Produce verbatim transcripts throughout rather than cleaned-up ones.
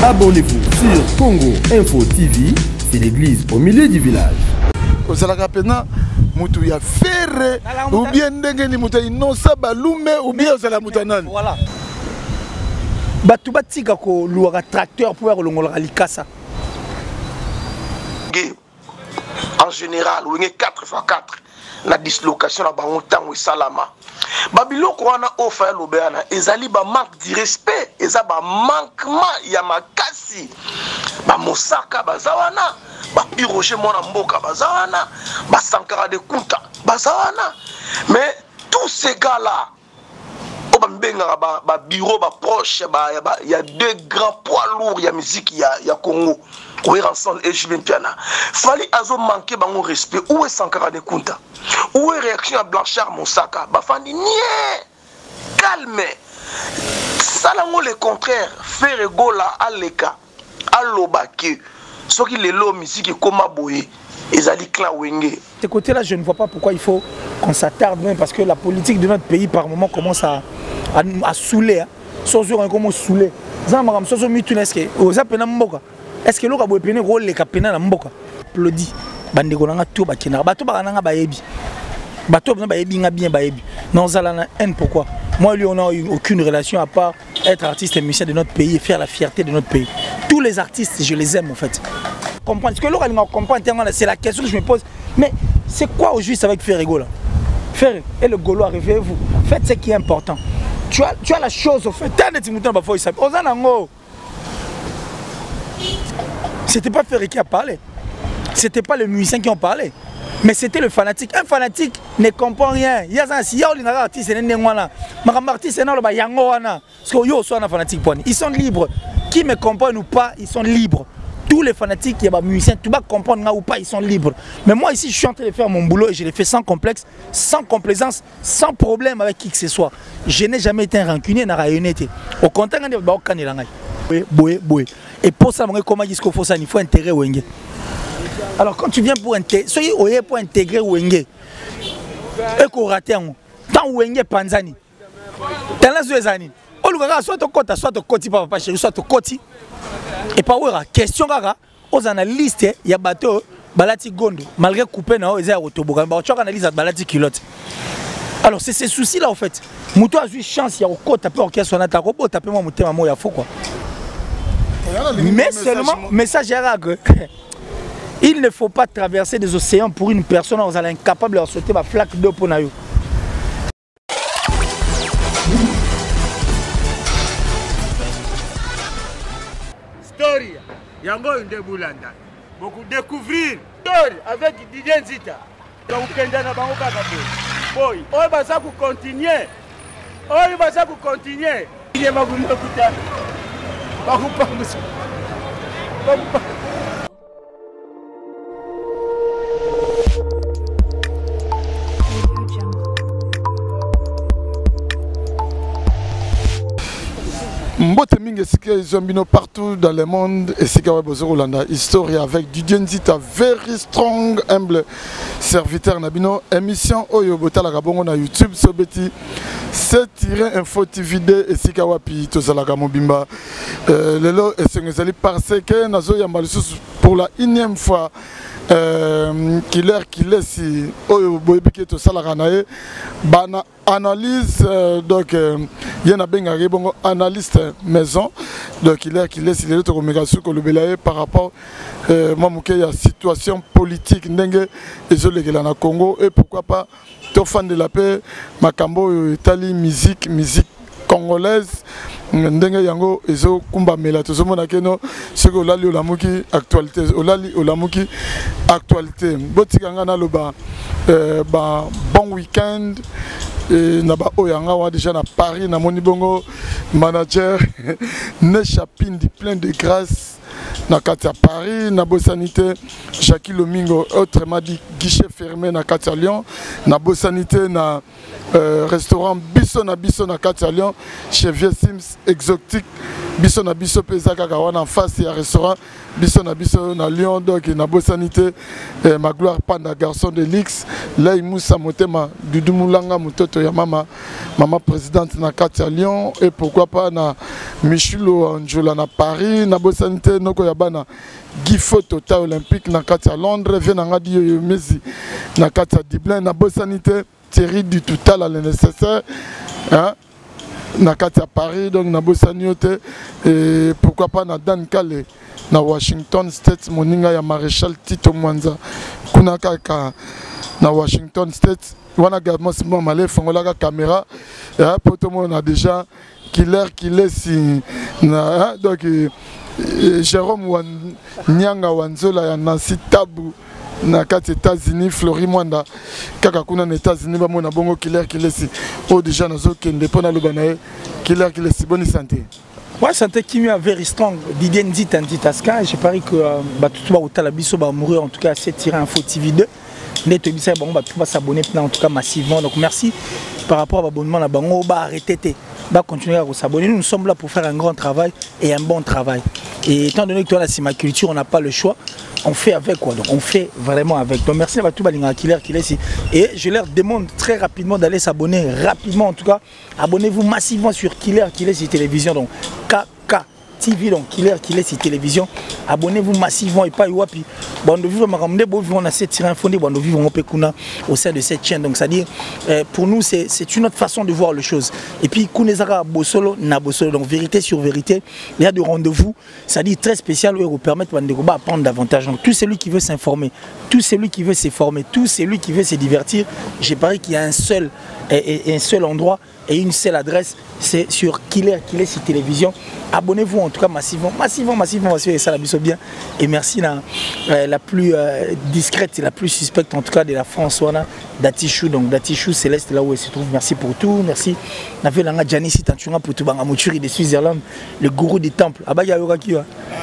Abonnez-vous sur Congo Info T V, c'est l'église au milieu du village. Mutu ya ferre ou bien ndenge ni mutu inosa balume ou bien osala mutanan. Voilà. Batu batika ko luwa tracteur pour longola likasa. En général, on est quatre fois quatre. La dislocation la bango tango salama. Babilo kwana ofa lobana ezali ba manque de respect, eza ba manquement ya makasi. Ba mosaka bazawana, ba piroger mona mboka bazawana, ba sankara de kunta bazawana. Mais tous ces gars là, o ba mbenga ba, ba bureau ba proche ba il y a deux grands poids lourds ya musique ya ya Congo. Où est ensemble et je viens piana. Fallait azo manquer bango respect. Où est Sankara de Kunta? Où est réaction à Blanchard Monsaka? Bafandi nie calme. Salango le contraire. Faire gola aleka alobake. Ce qui les lots musique comme aboye. Ezali clan wenge. De ce côté-là, je ne vois pas pourquoi il faut qu'on s'attarde même parce que la politique de notre pays par moment commence à à, à saouler. Sozo on commence à saouler. Zamaram sozo mituneske. Oza pena mboka. Est-ce que l'on a besoin de rôle les capitaines à Mboka? Applaudi. Bandeko nanga tout bakina. Bato barananga baebi. Bato baebi nga bien baebi. Non zalana haine pourquoi? Moi lui on n'a eu aucune relation à part être artiste et musicien de notre pays et faire la fierté de notre pays. Tous les artistes je les aime en fait. Comprendre ce que l'on a compris c'est la question que je me pose. Mais c'est quoi au juste avec Ferrego là? Ferré et le Gaulois, réveillez-vous. Faites ce qui est important. Tu as tu as la chose au fait. T'as des timotons parfois ils savent. Ozanango. C'était pas Ferré qui a parlé, c'était pas les musiciens qui ont parlé, mais c'était le fanatique. Un fanatique ne comprend rien. Il y a un si un artiste ils sont libres. Qui me comprennent ou pas, ils sont libres. Tous les fanatiques, il y a des musiciens, tu vas comprendre ou pas, ils sont libres. Mais moi ici, je suis en train de faire mon boulot et je l'ai fait sans complexe, sans complaisance, sans problème avec qui que ce soit. Je n'ai jamais été un rancunier, n'a rien été. Au contraire, et pour ça, comment il faut ça, il faut intégrer Wenge. Alors quand tu viens pour intégrer, soyez oye pour intégrer Wenge. Et qu'on rate un tant Wenge Panzani. T'as la zouezani. On le regarde soit ton côté, soit ton côté, papa chéri, soit ton côté. Et pas ouais, question gaga, aux analystes, il y a bateau, balati gondo, malgré couper na eza autoboga, ba tu analyse balati culotte. Alors c'est ces soucis là en fait. Mouto a eu chance, il y a au côté taper orchestre on a ta robot taper moi mouté maman il y a faux quoi. Mais seulement, message arabe, il ne faut pas traverser des océans pour une personne où vous allez incapable de sauter ma flaque d'eau pour naïo. Story, yango inde bulanda. Beaucoup découvrir story avec Didier Nzita. Donc kenda na bango kaka boy. Oyo baza ku continuer. Oyo baza ku continuer. Il est magumu kuta. Mbote mingi esika zombino partout dans le monde esika wa bozo Rolanda histoire avec Didier Nzita very strong humble serviteur nabino émission oyo botala kabongo na YouTube sobeti c'est-info T V D esika wapi tozalaka mobimba lelo esengezali parce que nazo yamba lisusu pour la énième fois euh killer killer si oyo boyebiki tosalaka naye bana analyse euh, donc il y en a bien un bon analyste maison donc il est qu'il est il est autre communication que le belaye par rapport euh, moi il y a situation politique ndenge désolé que na Congo et pourquoi pas to fan de la paix makambo itali musique musique congolaise ndenge yango ezo kumba mela tozomona keno ce que olali olamuki actualité olali olamuki actualité botikanga na loba euh, ba bon week-end et naba oyanga wa déjà na Paris na moni bongo manager ne chapine plein de grâce na kati Paris na bosanité Jackie Lomingo autrement dit guichet fermé na kati Lyon na bosanité na euh, restaurant biso na biso na kati Lyon chez Vieux Sims exotique biso na biso peza kaka wana en face ya restaurant biso na biso na Lyon donc na bosanité eh, ma gloire panda garçon de l'X là Moussa Motema Dudu Moulanga mutoto ya mama maman présidente na kati Lyon et pourquoi pas na Michilo Anjola na Paris na bosanité noko ya bana Gifo Total Olympique na kati ya Londres vient na di Messi na kati ya Dublin na bosanité Thierry du Total à le nécessaire hein na kati ya Paris donc na bosanité et pourquoi pas na Dan Kale na Washington State moninga ya Maréchal Tito Mwanza kuna kaka na Washington State wana gardement simon malé fongola ka caméra et pour tout le monde a déjà Killer Killer si na donc Jérôme Wan Nyanga Wanzola ya Nancy Tabu na kati États-Unis Flori Mwanda kaka kuna na États-Unis ba mona bongo Killer Killer si o déjà nazo kende pona lobana Killer Killer si bonne santé. Ouais, santé qui a very strong. Didier Nzita Nzitaska, j'ai pari que bah tout va au Talabiso va mourir en tout cas à cette tiré info T V deux. Net bisa bon bah tout va s'abonner en tout cas massivement. Donc merci par rapport à l'abonnement la bango bah arrêtez. Bah continuer à s'abonner. Nous sommes là pour faire un grand travail et un bon travail. Et étant donné que toi là c'est ma culture, on n'a pas le choix. On fait avec quoi, donc on fait vraiment avec. Donc merci à tout Balinga Killer qui est ici. Et je leur demande très rapidement d'aller s'abonner rapidement en tout cas. Abonnez-vous massivement sur Killer Killer sur télévision donc K K T V donc Killer Killer sur télévision. Abonnez-vous massivement et pas Iwapi. Bon de vivre maramde bo vivre on a cette tiré infondé bon de vivre on peut kuna au sein de cette chaîne donc c'est à dire euh, pour nous c'est c'est une autre façon de voir les choses. Et puis Kunezara Bosolo na Bosolo donc vérité sur vérité. Il y a des rendez-vous, c'est à dire très spécial où vous permettre de apprendre davantage. Donc tout celui qui veut s'informer, tout celui qui veut s'informer, tout celui qui veut se divertir, j'ai parié qu'il y a un seul et, et un seul endroit et une seule adresse, c'est sur Killer Killer sur télévision. Abonnez-vous en tout cas massivement, massivement, massivement, massivement et ça la bien. Et merci la, euh, la plus euh, discrète et la plus suspecte en tout cas de la France, voilà, Datichou, donc Datichou Céleste là où elle se trouve. Merci pour tout, merci. Navé langa Janice Tanchunga pour tout banga Mouturi de Switzerland, le gourou du temple. Abaya Yorakio.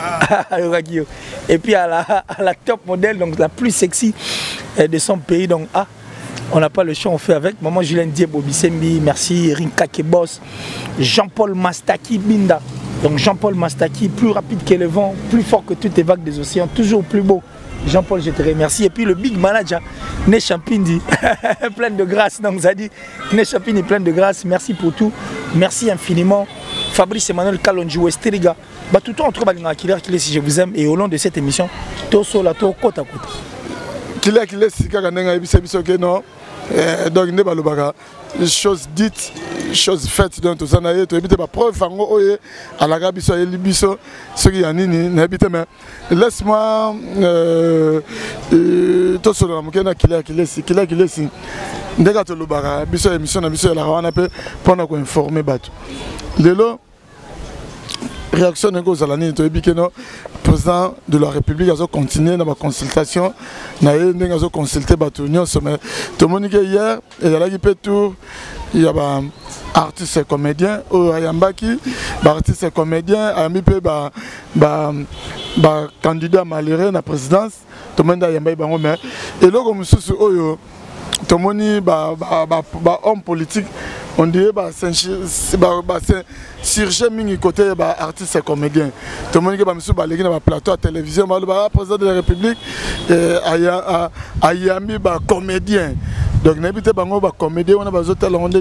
Et puis à la, à la top modèle, donc la plus sexy euh, de son pays, donc ah. On n'a pas le choix, on fait avec. Maman Julien Diebo Bisembi, merci. Rinka Kebos, Jean-Paul Mastaki Binda. Donc Jean-Paul Mastaki, plus rapide que le vent, plus fort que toutes les vagues des océans, toujours plus beau. Jean-Paul, je te remercie. Et puis le big manager, Né Champindi, plein de grâce. Donc ça dit, Né Champindi, plein de grâce. Merci pour tout. Merci infiniment. Fabrice Emmanuel Kalonji Westeriga. Bah, tout le temps, on trouve à Killer Killer si je vous aime. Et au long de cette émission, Toso la to côte à côte. Killer Killer si Kaganenga Ebisa Bisoke non. Donc ne balobaka chose dite chose faite donc tout ça na yeto ebite ba preuve fango oye alaga biso yeli biso ce qui yanini na ebite mais laisse-moi euh to solo mukena Killer Killer si Killer Killer si ndeka to lobaka biso émission na biso la wana pe pendant ko informer bato lelo réaction aux Alani le président de la République a continué dans la consultation, il a consulté l'union sommet. Tout le monde hier, il y a un tour, il y a un artiste et comédien, il y a un artiste et comédien, il y a un candidat malheureux à la présidence, tout le monde a un mais et là comme ça tout le monde est homme politique. On dirait que c'est surgé mingi côté artiste et comédien. Tout le monde qui est sur le plateau à télévision, le président de la République, il y a mis comédien. Donc, n'habitez pas de comédien, on a des hôtels on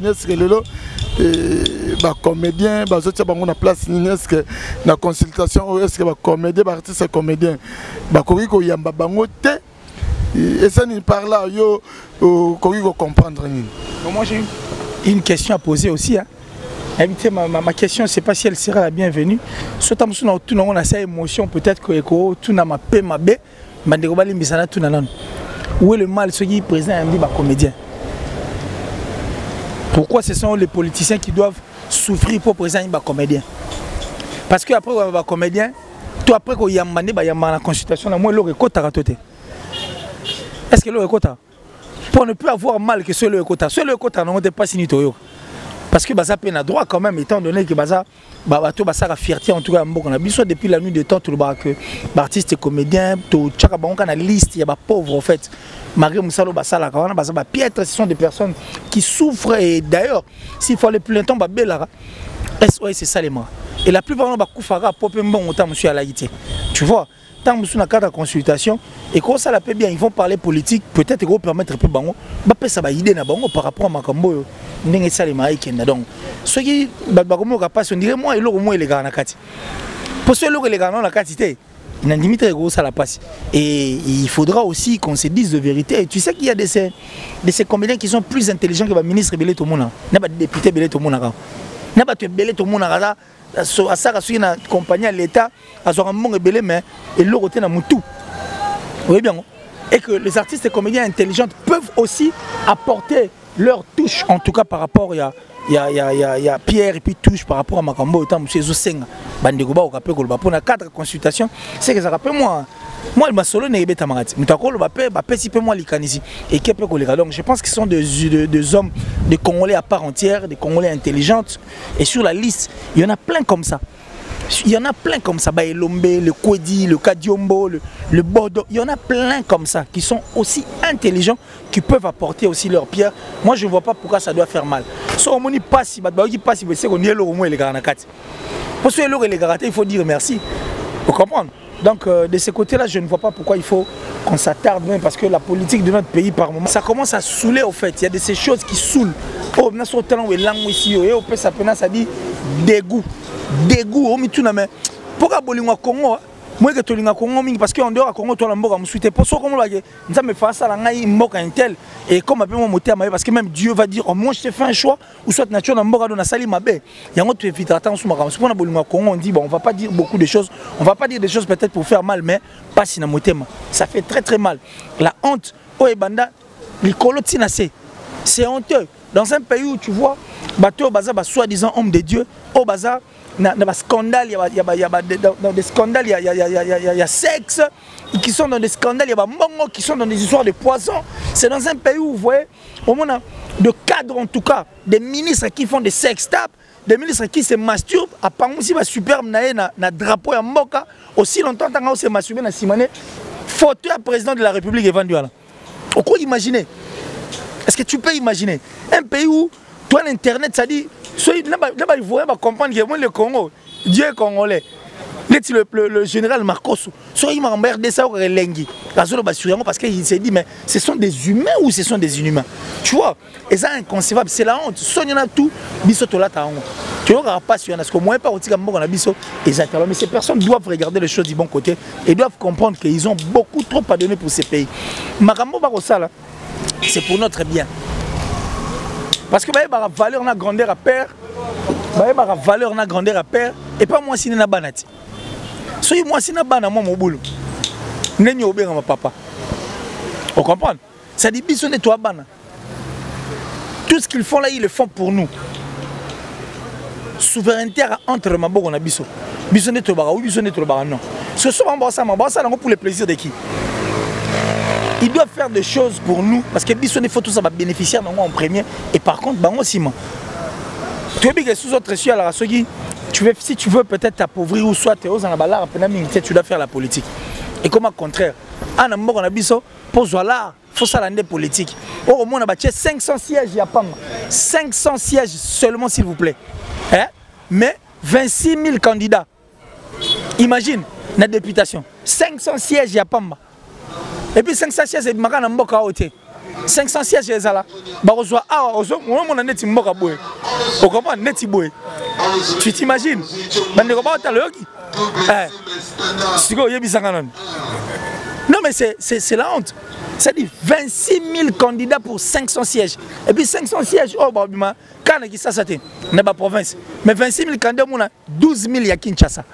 a comédien, on a place la consultation, est-ce que comédien, artiste et comédien. Il y a et ça, il parle là, il faut comprendre. Moi, j'ai une question à poser aussi. Hein. Ma, ma, ma question, je ne sais pas si elle sera la bienvenue. Soit on a cette émotion, peut-être que tout n'a pas paix, ma baie, mais où est le mal, ceux qui présentent un comédien? Pourquoi ce sont les politiciens qui doivent souffrir pour présenter un comédien? Parce qu'après, un comédien, toi, après, il y a une consultation, moi, je vais est-ce que le quota pour ne plus avoir mal que ce le quota, ce le quota non pas signé parce que ça peine à droit quand même étant donné que ça bateau ça la fierté en tout cas on a besoin depuis la nuit de temps tout le bas que artiste et comédien tout chaque banque a liste il y a pauvres en fait Marie Moussalo basala quand on a ba piètre ce sont des personnes qui souffrent et d'ailleurs s'il faut aller plus longtemps ba belara S O S c'est ça les mains et la plupart on ba koufara popé bon autant monsieur à la tu vois. Tant que nous avons consultation et quand ça la paie bien, ils vont parler politique, peut-être qu'ils vont permettre un peu bango, bah ça va idée na bango par rapport à Makambo. ndenge salima ikenda donc ce qui bakomo ka passe on dirait moi eloko moi les gars na kati pour ce eloko les gars na kati te na limite gros ça la passe et il faudra aussi qu'on se dise de vérité et tu sais qu'il y a des ces de ces comédiens qui sont plus intelligents que le ministre belé tout le monde na ba député belé tout le monde na ba belé tout le monde à ça à suivre na compagnie à l'état à son monde belé mais et l'autre côté na mutu oui bien et que les artistes et comédiens intelligents peuvent aussi apporter leur touche en tout cas par rapport à il y a il y a il y a il y a Pierre et puis touche par rapport à Makambo autant monsieur Zosenga bandeko ba okape ko ba pour quatre consultations c'est que ça rappelle moi moi le masolo ne beta marati mutako lo ba pe ba pe si pe moi likanisi et qui peut coller donc je pense qu'ils sont des des de hommes des Congolais à part entière des Congolais intelligentes et sur la liste il y en a plein comme ça. Il y en a plein comme ça, Baelombe, le Kwedi, le Kadiombo, le, le Bordeaux. Il y en a plein comme ça qui sont aussi intelligents, qui peuvent apporter aussi leur pierre. Moi, je ne vois pas pourquoi ça doit faire mal. Si on ne passe pas, c'est qu'on y est au moins les garanakati. Pour ceux qui les garantis, il faut dire merci. Vous comprenez? Donc, euh, de ce côté-là, je ne vois pas pourquoi il faut qu'on s'attarde même parce que la politique de notre pays, par moment, ça commence à saouler au fait. Il y a de ces choses qui saoulent. Oh, on a sur le talent, ici, oh, ça dit dégoût. Dégoût au mituna mais pourquoi bolinga Congo moi que tolinga Congo mingi parce que en dehors à Congo to la mboka musuite pour ça comme là ça me fait ça la ngai mboka intel et comme appelle moi moté parce que même Dieu va dire oh moi je te fais un choix ou soit nature na mboka do na sali mabe yango tu éviter attention ma c'est pour na bolinga Congo on dit bon on va pas dire beaucoup de choses on va pas dire des choses peut-être pour faire mal mais pas si na motema ça fait très très mal la honte o ebanda likolo tina c'est c'est honteux dans un pays où tu vois bateau baza ba soi-disant homme de Dieu au bazar il y a des scandales, il y a dans des scandales, il y a, il y a, il y a, il y a sexe, qui sont dans des scandales, il y a mongo qui sont dans des histoires de poison. C'est dans un pays où vous voyez, au moins de cadres en tout cas, des ministres qui font des sex tapes, des ministres qui se masturbent, à part aussi ma superbe na na drapeau à Mboka, aussi longtemps qu'on se masturbe na Simone, fauteuil à président de la République est vendu là. On peut imaginer. Est-ce que tu peux imaginer un pays où toi l'internet ça dit là-bas il faut comprendre que moi le Congo Dieu est congolais le, le, le général Marcos soit il m'a emmerdé ça au Relengi parce qu'il s'est dit mais ce sont des humains ou ce sont des inhumains tu vois et ça inconcevable c'est la honte soit il y en a tout bisoto là ta honte tu vois pas si il y en a parce que moi pas au Tigambo on a biso exactement mais ces personnes doivent regarder les choses du bon côté et doivent comprendre qu'ils ont beaucoup trop à donner pour ces pays Makambo Barosala c'est pour notre bien. Parce que bah, bah, valeur na grandeur à père, bah, bah, valeur na grandeur à père, et pas moi si na banati. So moi si na bana moi mon boulot. Nenyo obé ma papa. On comprend? Ça dit bisonne toi bana. Tout ce qu'ils font là ils le font pour nous. Souveraineté entre ma bogo na biso. Bisonne toi bara ou bisonne toi bara non. Ce sont en ça ma ça pour le plaisir de qui? Ils doivent faire des choses pour nous parce que les photos ça va bénéficier en premier et par contre bah aussi tu veux que sous autres à la tu veux si tu veux peut-être t'appauvrir ou soit tu tu dois faire la politique et comme au contraire en amour on a biso pour voilà faut ça l'année politique au moins on a cinq cents sièges il y a pas cinq cents sièges seulement s'il vous plaît hein? Mais vingt-six mille candidats imagine la députation cinq cents sièges il y a pas. Et puis cinq cents sièges et makana mboka oté. cinq cents sièges les ala. Ba ozwa ah ozo moi mon neti mboka boy. O comment neti boy. Tu t'imagines? Bande ko ba ta loki. Eh. Siko yebisanga non. Non mais c'est c'est c'est la honte. Ça dit vingt-six mille candidats pour cinq cents sièges. Et puis cinq cents sièges oh ba bima kana ki ça ça té na ba province. Mais vingt-six mille candidats mona douze mille ya Kinshasa.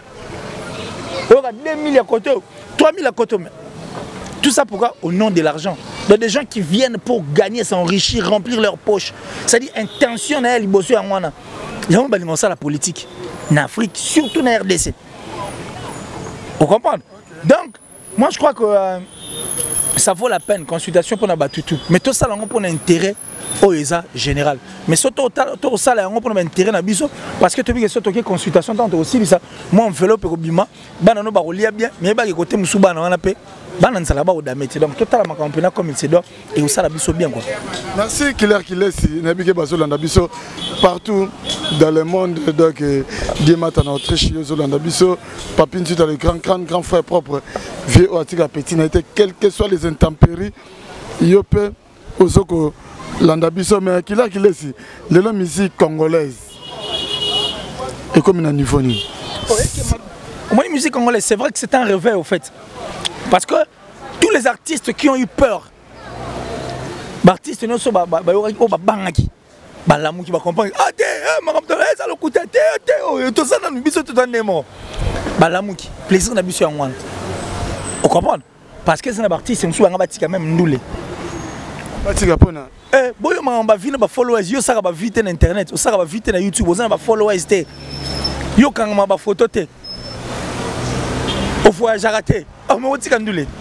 Oh deux mille à côté, trois mille à côté. Tout ça pourquoi? Au nom de l'argent. Donc des gens qui viennent pour gagner, s'enrichir, remplir leur poche. C'est-à-dire intention à bosser en moi. Il y a ça la politique. En Afrique, surtout en R D C. Vous comprenez? Donc, moi je crois que euh, ça vaut la peine, consultation pour battre tout. Mais tout ça, on a un intérêt au E S A général. Mais surtout, tout ça, on a un intérêt dans biso parce que tu veux que ce soit consultation, tant aussi ça. Moi, on fait l'op et bima, banano barolia bien, mais bah côté musuba na paix. Donc total ma campagne comme il se doit et ça la biso bien quoi. Merci Claire qui laisse Nabike Bazolanda biso partout dans le monde donc Diemata na Autriche Zolanda biso Papine tu le grand grand grand frère propre vieux Atika Petit n'a été quelles que soient les intempéries Yope Ozoko Landabiso, mais qui l'a qui laisse la musique congolaise. Et comme un niveau. Moi, la musique congolaise, c'est vrai que c'est un réveil au fait. Parce que tous les artistes qui ont eu peur, les artistes ne sont pas bangaki. Balamou qui va comprendre. Ah, t'es, madame, ça le coup, t'es, t'es, tout ça dans le biseau, tout dans le mot. Balamou qui, plaisir n'a biseau en moi. Vous comprenez? Parce que c'est un artiste, c'est un souvent un bâti quand même ndoulé. Bâti capona. Eh, boy, on va venir, on va followers, yo ça va vite na internet, ça va vite na YouTube, on va followers té. Yo quand on va photo té. Au voyage raté. Oh, mais on dit quand ndoulé.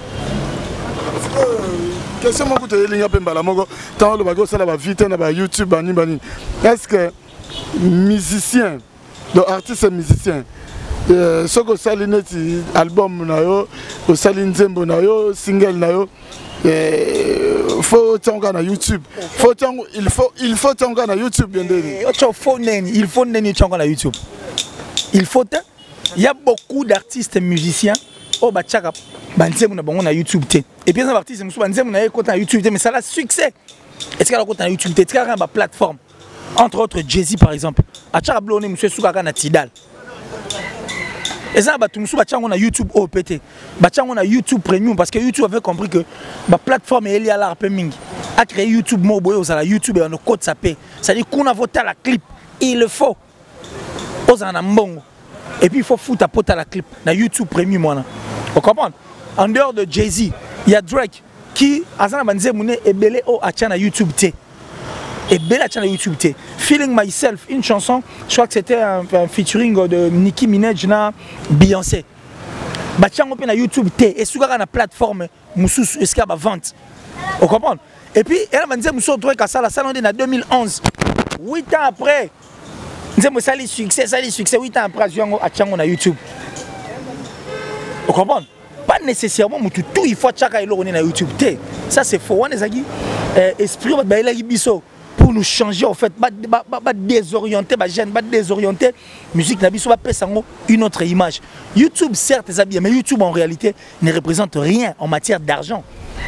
Question moi que tu es là moko tant le bago ça va vite na YouTube bani bani. Est-ce que musicien, donc artiste et musicien euh ce que ça l'ineti album na yo, au salin zembo na yo, single na yo euh faut tonga na YouTube. Faut tonga il faut il faut tonga na YouTube bien dire. Il faut neni, il faut neni tonga na YouTube. Il faut il y a beaucoup d'artistes et musiciens au bachaka banzemu na bango na YouTube té. Et puis les artistes musu banzemu na écoute na YouTube té mais ça a succès. Est-ce qu'elle écoute na YouTube té? Est-ce qu'elle a une plateforme? Entre autres Jay-Z par exemple. Achaka blone musu suka na Tidal. Et ça batu musu bachanga na YouTube O P T. Bachanga na YouTube Premium parce que YouTube avait compris que la plateforme est liée à l'art mingi. A créé YouTube mo boyo za la YouTube et on code ça paie. Ça dit qu'on a voté la clip, il le faut. Ozana mbongo. Et puis il faut foutre à pote à la clip na YouTube Premium moi. Vous comprenez? En dehors de Jay-Z, il y a Drake qui, Azana Banze Moune, est belé au Achana YouTube T. Et belé Achana YouTube T. Feeling Myself, une chanson, je crois que c'était un, un featuring de Nicki Minaj na Beyoncé. Bachango pe na YouTube T. Et sur la plateforme, Moussou, est-ce qu'il y a vente? Vous comprenez? Et puis, elle m'a dit Moussou Drake à ça, la salle en deux mille onze. huit ans après, ça a eu succès, ça a eu succès, huit ans après, Achana na YouTube. Vous comprenez? Pas nécessairement, mais tout il faut chaque jour on est sur YouTube. Ça c'est faux. On est aquí esprit pour nous changer en fait, pas désorienter, pas gêne, pas désorienter. Musique n'a pas une autre image. YouTube certes c'est bien, mais YouTube en réalité ne représente rien en matière d'argent.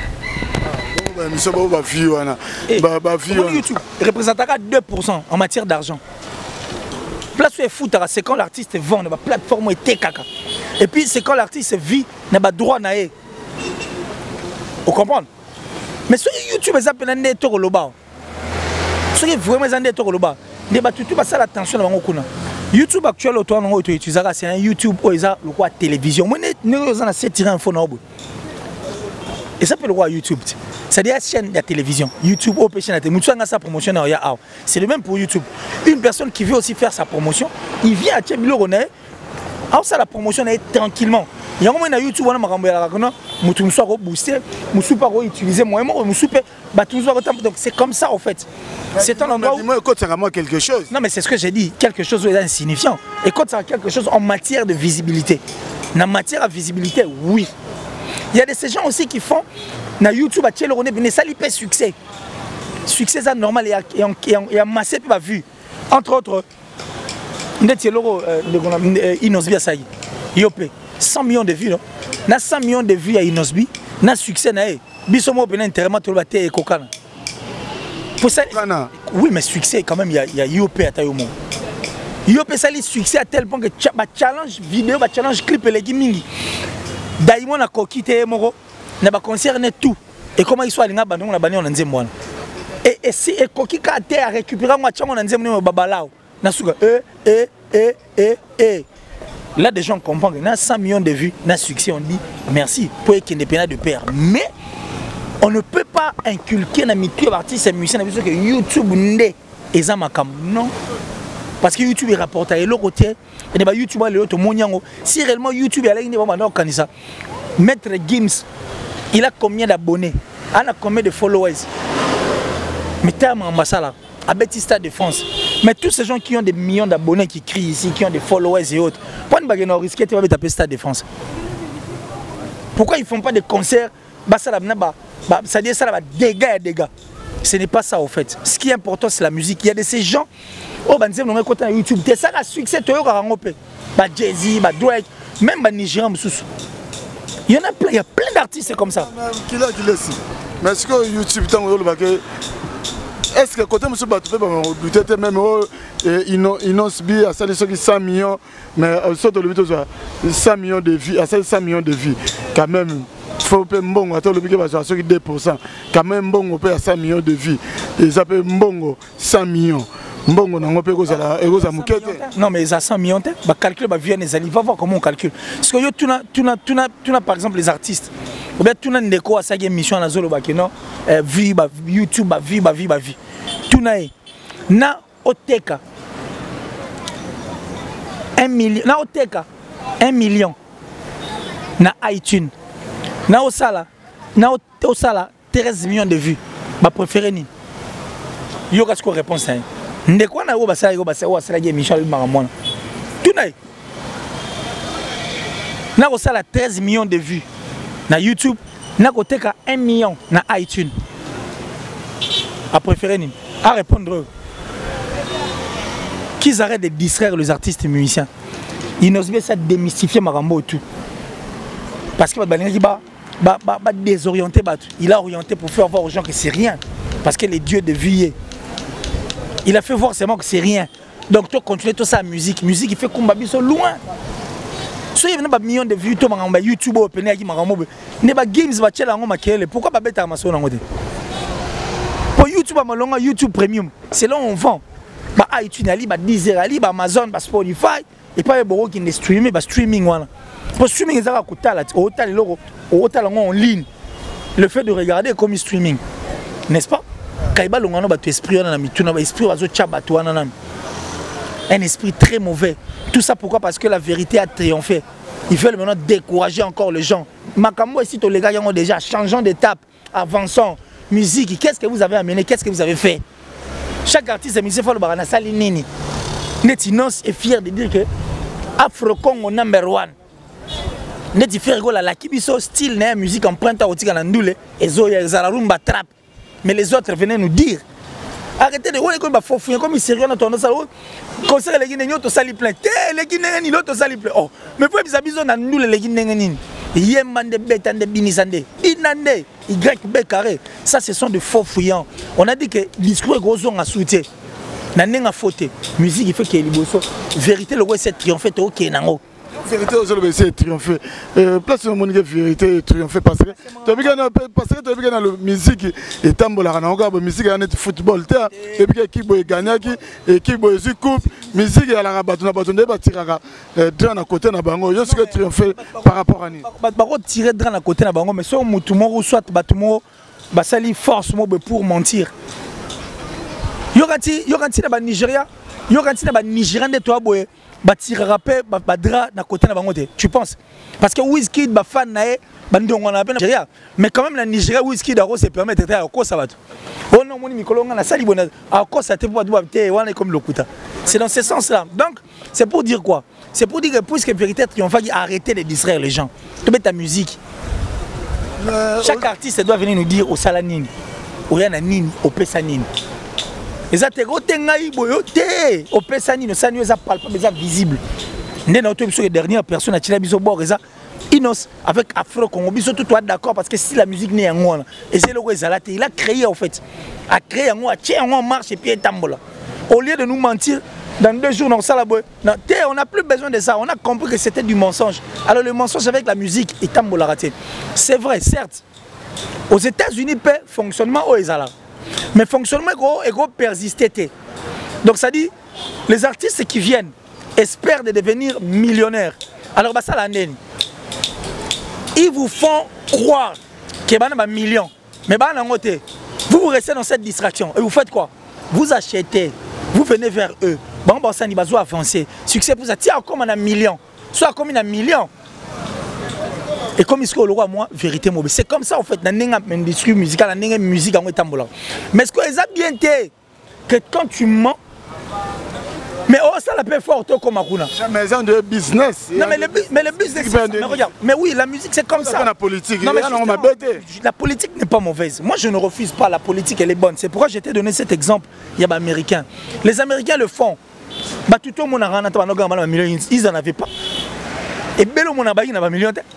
YouTube représente deux pour cent en matière d'argent. Place où est foot, c'est quand l'artiste vend, la plateforme est caca. Et puis c'est quand l'artiste vit, n'a pas droit à aller. Vous comprenez? Mais sur YouTube, ils appellent un netto le bas. Sur vraiment un netto le bas. Les battus, tu vas ça l'attention dans mon YouTube actuel, toi, non, tu utilises c'est un YouTube où ils ont le quoi télévision. Moi, nous avons assez tiré un faux noble. Et ça peut le voir YouTube. C'est-à-dire la chaîne de la télévision. YouTube, O P chaîne de la télévision. Sa promotion, c'est le même pour YouTube. Une personne qui veut aussi faire sa promotion, il vient à Tchébilo René. Alors ça la promotion est tranquillement. Il y a un moment sur YouTube, on a boosté, on a utilisé moi, donc c'est comme ça en fait. C'est un endroit où... quelque chose. Non mais c'est ce que j'ai dit, quelque chose est insignifiant. Et quand ça a quelque chose en matière de visibilité. En matière de visibilité, oui. Il y a des ces gens aussi qui font na YouTube à Tchelo René, mais ça lui fait succès. Succès ça normal et il y a massé puis vu. Entre autres, Inosbi ça y est. cent millions de vues, non? Na cent millions de vues à Inosbi, na succès na bisomo ben intérêt tout le baté et kokana. Pour ça, oui mais succès quand même il y a il y a I O P à taille au monde. I O P ça les succès à tel point que ba challenge vidéo, ba challenge clip les gimingi. Daimon a kokité moro, na ba concerné tout. Et comment ils sont allés na bandon na bani on nzembo. Et et si et kokika a récupérer moi tchango na nzembo babalao. Nasuga eh eh eh eh eh. Là des gens comprennent qu'il y a cent millions de vues, na succès on dit merci pour qu'il n'y ait pas de père. Mais on ne peut pas inculquer na micro artiste et musicien que YouTube n'est pas makam non. Parce que YouTube rapporte à l'autre côté et bah YouTube est l'autre mondiango. Si réellement YouTube est là il n'est pas dans ça. Maître Gims, il a combien d'abonnés? Il a combien de followers? Mais terme ambassade à Baptista de France. Mais tous ces gens qui ont des millions d'abonnés qui crient ici, qui ont des followers et autres, pourquoi ils ne risquent pas de taper Stade de France? Pourquoi ils ne font pas de concerts? C'est-à-dire ça va dégâts et dégâts. Ce n'est pas ça au fait. Ce qui est important c'est la musique. Il y a de ces gens, oh ben c'est le côté YouTube. C'est ça le succès. Tu as Jay-Z, Drake, même les Nigériens. Il y en a plein, il y a plein d'artistes comme ça. Qui l'a qui l'a si. Mais est-ce que YouTube tant que est-ce que côté monsieur Batou peut même Inos Bi a sali cent millions mais surtout le cent millions de vies, à cent millions de vies quand même. Faut que mbongo attends le biquet va sur deux pour cent quand même mbongo paye à cent millions de vies et ça peut mbongo cent millions mbongo nango pe ko la ego za mukete non mais ça cent millions ba calcul ba vient les ali va voir comment on calcule parce que yo tuna tuna tuna tuna par exemple les artistes ou bien tuna ndeko a sa émission na zolo ba que non vie ba YouTube ba vie ba vie ba vie tuna na oteka un million na oteka un million na iTunes. Na osala, na osala treize millions de vues. Ba préféré ni. Yo qu'est-ce qu'on réponse ça? Ndeko na yo ba sa yo ba sa o asala ge Michel Maramona. Tunai. Na osala treize millions de vues na YouTube, na koteka un million na iTunes. A préféré ni. À répondre. Qu'ils arrêtent de distraire les artistes et musiciens. Ils n'osent pas démystifier Marambo et tout. Parce que bah, bah, bah, bah, désorienté, bah, il a orienté pour faire voir aux gens que c'est rien. Parce que les dieux de vie, il a fait voir seulement que c'est rien. Donc tu continues tout ça à musique. Musique, il fait comme Babi, sont loin. Si il y a des millions de vues, YouTube, il y a des games, pourquoi Babi est maçon? Pour YouTube, YouTube Premium, c'est là où on vend. Bah, iTunes, bah, Deezer, bah, Amazon, bah, Spotify, et pas les gens qui ne streaming, bah, streaming. Voilà. Pour streaming, en ligne. Le fait de regarder comme streaming, n'est-ce pas? Un esprit très mauvais. Tout ça pourquoi? Parce que la vérité a triomphé. Il faut maintenant décourager encore les gens. Makambo ici, les gars ont déjà changeant d'étape, avançant, musique. Qu'est-ce que vous avez amené? Qu'est-ce que vous avez fait? Chaque artiste et musicien fait le barana salinini. Netinos est fier de dire que Afro-Congo number one. Neti fait rigoler la kibiso style na musique emprunte au tika na ndule ezoya ezala rumba trap. Mais les autres venaient nous dire arrêtez de voir comme ba fofouiller comme sérieux na tondance ça conseil les guinéens to sali plein té les guinéens ni l'autre sali plein oh mais pour bisabiso na ndule les guinéens ni yemande betande binisande inande y b carré ça ce sont de faux fouillants. On a dit que discours gros on a soutien na nenga faute musique il fait que liboso vérité le roi c'est triompher to OK nango. Vérité aujourd'hui c'est triompher. Place le monde vérité triompher parce que tu as vu parce que tu as vu dans la musique et tambola na nga musique na football ta et puis qui boy gagner qui et qui boy su coupe musique ya la bato na bato ndeba tiraka dran à côté na bango je suis que triompher par rapport à ni ba ba tirer dran à côté na bango mais so mutu mo soit bato mo ba sali force mo pour mentir. Yokati yokati na ba Nigeria yokati na ba Nigérian de toi boy batira rapé badra na côté na bango te tu penses parce que Wizkid ba fan nae bandongo na pe Nigeria mais quand même la Nigeria Wizkid a se permettre de ko ça va oh non moni mikolo nga na sali bona a ko ça te pour te wana comme lokuta c'est dans ce sens là donc c'est pour dire quoi c'est pour dire que puisque vérité triomphe arrêter de distraire les gens tu mets ta musique chaque artiste doit venir nous dire au salanine au yana nini au pesanine. Les atterrotés boyoté au pesani ne s'annule ça palpable ça visible. Né notre épisode dernière personne a tiré biso bord ça Inos avec Afro Congo biso tout toi d'accord parce que si la musique n'est en moi et c'est le Zalate il a créé en fait a créé en moi tiens en marche et puis tambola. Au lieu de nous mentir dans deux jours dans ça la boy on n'a plus besoin de ça on a compris que c'était du mensonge. Alors le mensonge avec la musique et tambola raté. C'est vrai certes. Aux États-Unis peut fonctionnement au Ezala. Mais fonctionnement est persister. Donc ça dit, les artistes qui viennent espèrent de devenir millionnaires. Alors bah ça l'année, ils vous font croire qu'il y a un million. Mais bah non, vous vous restez dans cette distraction et vous faites quoi? Vous achetez, vous venez vers eux. Bon bah ça n'y va pas avancer. Succès pour ça. Tiens comme un million, soit comme un million. Et comme il se le roi moi vérité mobile c'est comme ça en fait dans l'industrie musicale dans la musique en tambola mais ce que ça bien été que quand tu mens mais oh ça la paix forte comme Akuna mais c'est de business non mais le mais le business mais regarde mais oui la musique c'est comme ça la politique non mais la politique n'est pas mauvaise moi je ne refuse pas la politique elle est bonne c'est pourquoi je t'ai donné cet exemple il y a des Américains les Américains le font bah tout le monde a ils en avaient pas et belle mon abayi na ba million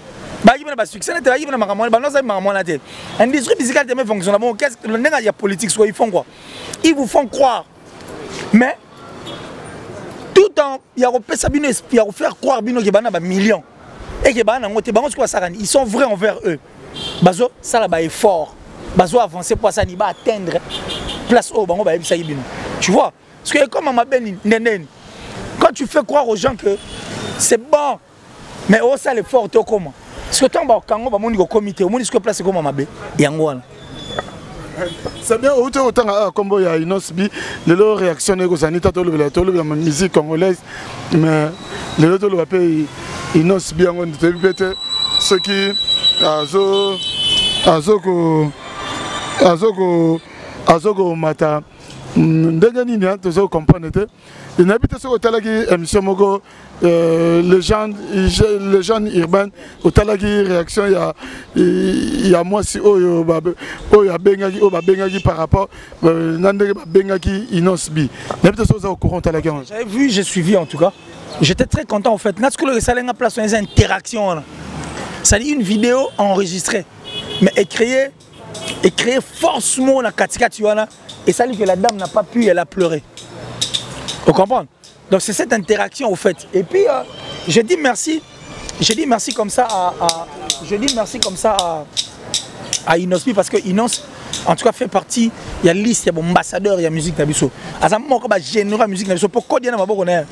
baki bana ba succès na te baki bana makamona ba non ça makamona te industrie musicale te fonctionne bon qu'est-ce que le nègre il y a politique soit ils font quoi ils vous font croire mais tout en il y a repé sabino il y a faire croire bino que bana ba millions et que bana ngote bango quoi ça ils sont vrais envers eux bazo ça là ba effort bazo avancer pour ça ni ba atteindre place au bango ba ebisa bino tu vois parce que comme ma ben nenen quand tu fais croire aux gens que c'est bon mais au ça l'effort to comment parce que tant ba kango ba moni ko comité au moni ce que place comme mabe yango wana c'est bien autant autant à combo ya inosbi le lo réaction ego sanita to le to le musique congolaise mais le lo to le pape inosbi yango te bete ce qui azo azoko azoko azoko mata ndenge nini hein to comprendre te il n'habite sur hôtel qui émission moko les gens les gens urbains hôtel qui réaction il y a il y a moi si oh oh ya bengaki oh ba bengaki par rapport nandeke ba bengaki inosbi n'habite sur au courant hôtel qui j'avais vu j'ai suivi en tout cas j'étais très content en fait natsko le salenga place une interaction ça dit une vidéo enregistrée mais écriée et créer forcément la katika tuana et ça dit que la dame n'a pas pu elle a pleuré. Vous comprenez? Donc c'est cette interaction au fait. Et puis euh, je dis merci, je dis merci comme ça à, à je dis merci comme ça à, à Inosbi parce que Inos en tout cas fait partie, il y a liste, il y a ambassadeur, il y a musique Nabiso. À ça moment comme général musique Nabiso pour quoi dire na maboko na.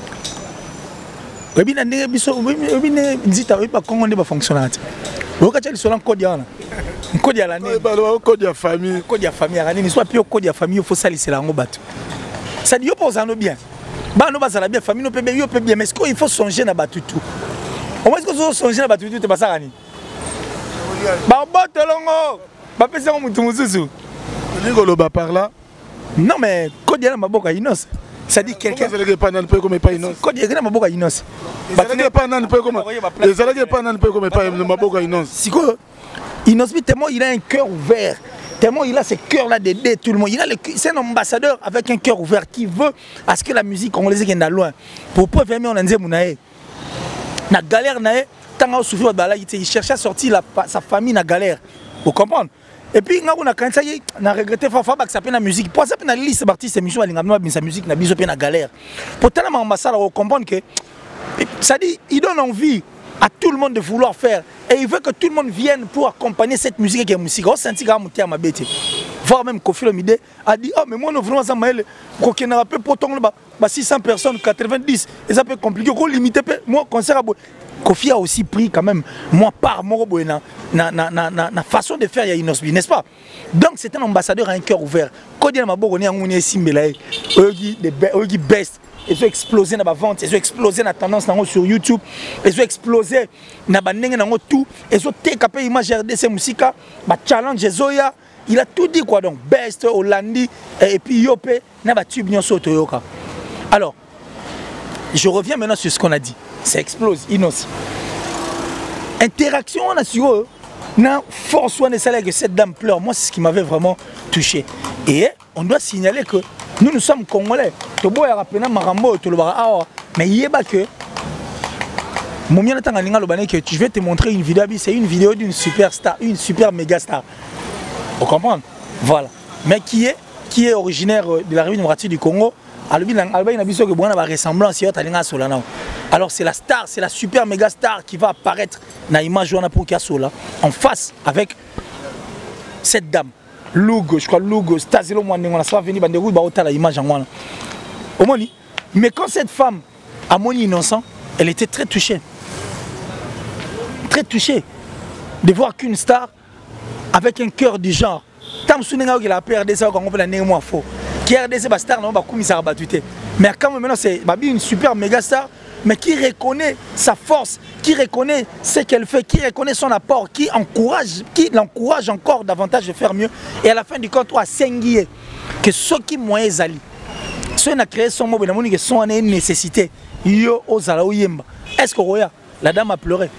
Obi na ndenge biso obi ne nzita obi ba Congo ne ba fonctionner. Oka tsheli sola code yana. Code ya la ne. Ba code ya famille, code ya famille ya ni soit pio code ya famille il faut salisser la ngo bato. Ça dit yo posano bien. Ba no bazala bien famille no peut bien yo peut bien mais il faut songer na bato tout. Au moins que vous songer na bato tout te basaka ni. Ba botolongo. Ba pesa ko mutu mususu. Ni ba par là. Non mais code ya na maboka Inos. Ça dit quelqu'un qui n'est pas nan peu comme pas Inos. Quand il y a maboka Inos. Bah tu n'es pas nan peu comme les alliés pas nan peu comme pas maboka Inos. Si quoi Inos tellement il a un cœur ouvert. Tellement il a ce cœur là d'aider tout le monde. Il a le c'est un ambassadeur avec un cœur ouvert qui veut à ce que la musique congolaise qui est loin. Pour pas faire on anze munae. Na galère nae tant souffrir bala il cherchait à sortir la, sa famille na galère. Vous comprenez? Et puis on a quand ça y a regretté Fafa que ça peut la musique pour ça peut la liste artiste émission alingamno bien sa musique na biso pe na galère pour tellement ambassade on comprendre que ça dit il donne envie à tout le monde de vouloir faire et il veut que tout le monde vienne pour accompagner cette musique qui est musique on senti quand monter à ma bête voir même Kofi Olomide a dit oh mais moi nous voulons ça maël ko qui n'a pas poton ba six cents personnes quatre-vingt-dix et ça peut compliquer ko limiter moi concert à Kofi a aussi pris quand même moi par Morobo na na na na na façon de faire ya Inosbi n'est-ce pas donc c'est un ambassadeur à un cœur ouvert quand il y a maboko ni ngoni simbela ogi de ogi best ils ont explosé dans la vente ils ont explosé la tendance sur YouTube ils ont explosé na bandenge nango tout ils ont té capé image R D C musika ba challenge zoya il a tout dit quoi donc best Hollandi et puis Yopé na ba tube nyonso toyoka alors je reviens maintenant sur ce qu'on a dit. Ça explose, Inos. Interaction, on a su eux. Non, force one et que cette dame pleure. Moi, c'est ce qui m'avait vraiment touché. Et on doit signaler que nous, nous sommes Congolais. Tobo ya rapena marambo to le bara mais yeba que que je vais te montrer une vidéo, c'est une vidéo d'une superstar, une super méga star. Vous comprenez? Voilà. Mais qui est qui est originaire de la République démocratique du Congo. Alors c'est la star, c'est la super méga star qui va apparaître dans l'image en face avec cette dame. Lugo, je crois Lugo, Stasilo Mwandengona, ça va venir dans l'image. Mais quand cette femme a mon innocent, elle était très touchée. Très touchée de voir qu'une star avec un cœur du genre. Tam Sunenga qui la P R D C quand on peut la néo faux. Qui R D C star non ba commissaire battuté. Mais quand même maintenant c'est une super méga star mais qui reconnaît sa force, qui reconnaît ce qu'elle fait, qui reconnaît son apport, qui encourage, qui l'encourage encore davantage de faire mieux et à la fin du compte à s'enguiller que ceux qui moyens ali. Ceux qui ont créé son mot que sont une nécessité. Yo ozala oyemba. Est-ce que Roya la dame a pleuré?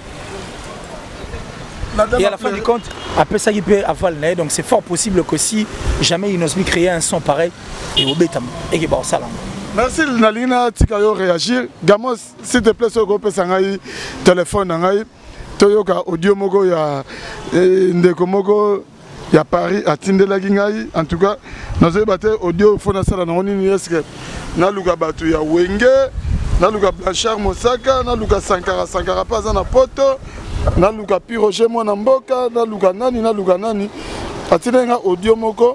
Et à la fin du compte, après ça il peut avoir le donc c'est fort possible que si jamais Inosbi créait un son pareil, et au bétam, et qu'il va au salon. Merci Nalina Tikayo réagir. Gamos, s'il te plaît, ce groupe Sangaï, téléphone Nangaï. toyoka audio moko ya ndeko moko ya Paris atindelaki ngai en tout cas nazoyeba te audio fo nasala nango nini eske naluka bato ya Wenge naluka Blanchard Mosaka naluka Sankara Sankara mpe aza na poto naluka Pi Roger mwana mboka naluka nani naluka nani atindeli nga audio moko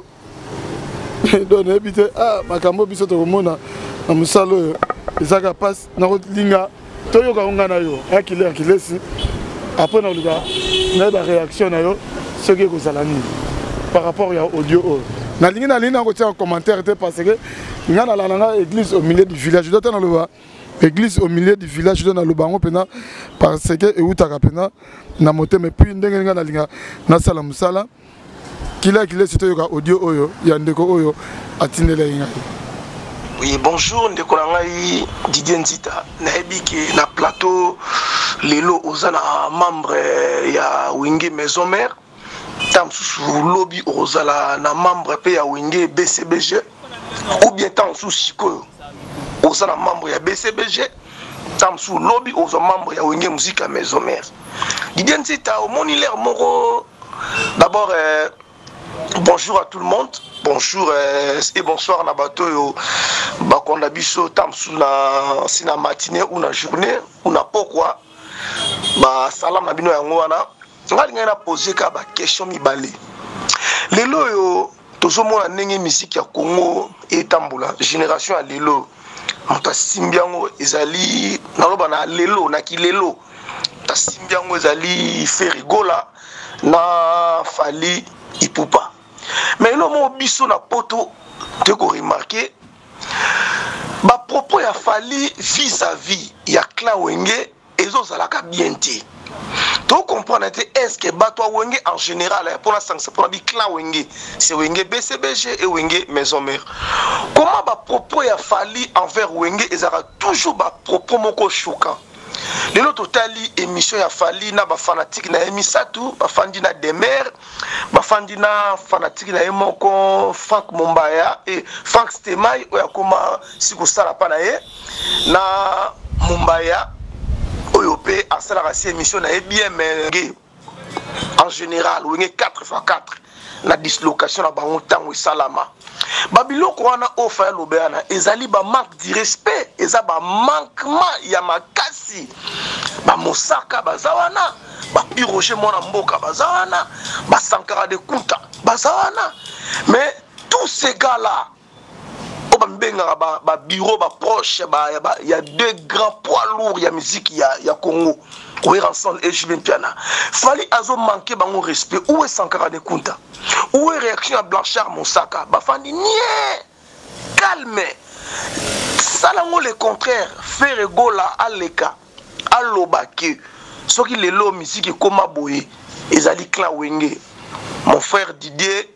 donc nayebi te ah makambo biso tokomona na mosala oyo ezaka mpasi nakolinga toyoka ngo na yo akile akilesi après naluka nayeba réaction na yo soki ekozala nini par rapport à audio oyo nalingi nalingi nakotia commentaire te parce que nga nalanda nga église au milieu du village dote naloba église au milieu du village dote naloba yango mpena parce que eutaka mpena na motema puis ndenge nga nalinga nasala mosala kila kilesi toyoka audio oyo ya ndeko oyo atindelaki ngai. Oui, bonjour, ndeko na ngai Didier Nzita. Nayebi ke na plateau lelo ozana membre ya Wenge Maison Mère. Tam sous lobby ozala na membre pe ya Wenge B C B G. Ou bien tam sous sikoyo ozana membre ya B C B G. Tam sous lobby ozana membre ya Wenge Musique Maison Mère. Didier Nzita au monilaire moro. D'abord euh, bonjour à tout le monde. Bonjour euh, et bonsoir na bato yo bakonda biso tamsu na sina matinée ou na journée ou na pourquoi ba salam na bino yango wana ngali ngai na poser ka ba question mibale lelo yo tozomona ndenge musique ya Congo etambula génération ya lelo moto asimbiango ezali naloba na lelo na kilelo tasimbiango ezali Ferigola na Fally Ipupa. Mais le mot biso na poto te ko remarquer ba propos ya Fally vis-à-vis ya clan Wenge ezo zalaka bien te. To comprendre est-ce que bato Wenge en général pour la sanction pour la clan Wenge c'est Wenge B C B G et Wenge Maison Mère. Comment ba propos ya Fally envers Wenge ezara toujours ba propos moko choquant. Lelo totali émission ya Fally na ba fanatique na emisatu ba fandi na Demer ba fandi na fanatique na emoko Frank Mombaya et Frank Stemai oya koma siko sala pa na ye na Mombaya oyo pe asala kasi émission na bien mais en général Wenge quatre fois quatre la dislocation na bango tango salama babiloko wana ofa lobeana ezali ba manque de respect eza ba manquement ya makasi ba Mosaka bazawana ba Pi Roger mwana mboka bazawana ba Sankara de Kuta bazawana mais tous ces gars là o ba mbenga ba, ba bureau ba proche ba il y a deux grands poids lourds ya musique ya ya Congo oui ensemble et je viens piana Fally azo manquer bango respect où est Sankara de Kuta où est réaction à Blanchard Mosaka bafandi nie calme salango le contraire faire gola aleka alobake soki lelo musique koma boye ezali clan Wenge mon frère Didier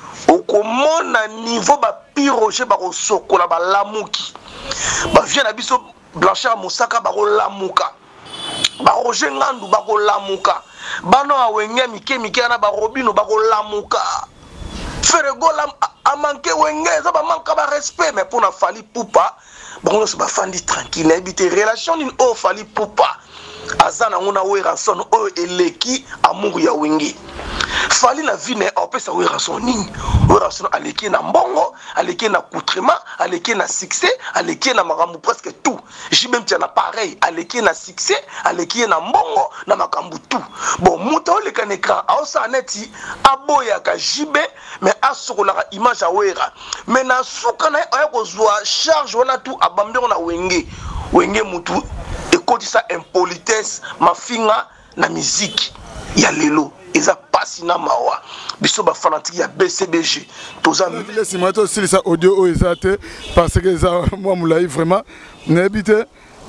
okomona niveau ba Pi Roger ba sokola ba lamuki ba vient na biso Blanchard Mosaka ba lamuka ba Roger Ngandu ba lamuka bano a Wenge mike mike na ba Robino ba lamuka faire gola a manqué Wenge ça ba manque ba respect mais pour na Fally Ipupa bon se ba fandi tranquille habiter relation ni o Fally Ipupa azana ngona we ranson o eleki amour ya Wenge Fally la vie ne opesa we ranson nini we ranson aleki na mbongo aleki na coutrement aleki na succès aleki na makambu presque tout j'ai même tiens na pareil aleki na succès aleki na mbongo na makambu tout bon muto le kan écran a sa neti aboya ka jibe mais asokola image a wera mais na suka na ya kozwa charge wana tout abambe na Wenge Wenge mutu ekoti sa impolitesse mafinga na musique ya lelo eza pasi na mawa biso ba fanatique ya B C B G toza laisse moi to si ça audio o ezate parce que ça moi moulai vraiment n'habite